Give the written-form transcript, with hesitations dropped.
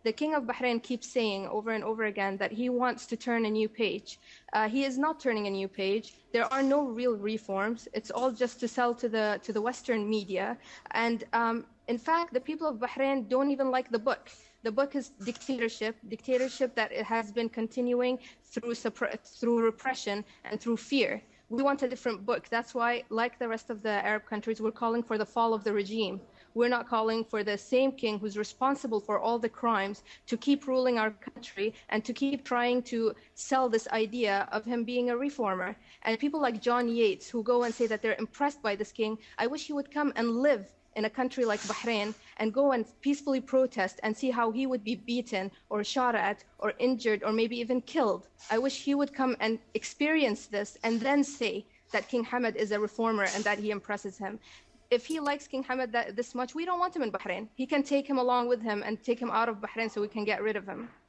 The King of Bahrain keeps saying over and over again that he wants to turn a new page. He is not turning a new page. There are no real reforms. It's all just to sell to the Western media. And in fact, the people of Bahrain don't even like the book. The book is dictatorship that it has been continuing through repression and through fear. We want a different book. That's why, like the rest of the Arab countries, we're calling for the fall of the regime. We're not calling for the same king who's responsible for all the crimes to keep ruling our country and to keep trying to sell this idea of him being a reformer. And people like John Yates, who go and say that they're impressed by this king, I wish he would come and live in a country like Bahrain and go and peacefully protest and see how he would be beaten or shot at or injured or maybe even killed. I wish he would come and experience this and then say that King Hamad is a reformer and that he impresses him. If he likes King Hamad this much, we don't want him in Bahrain. He can take him along with him and take him out of Bahrain so we can get rid of him.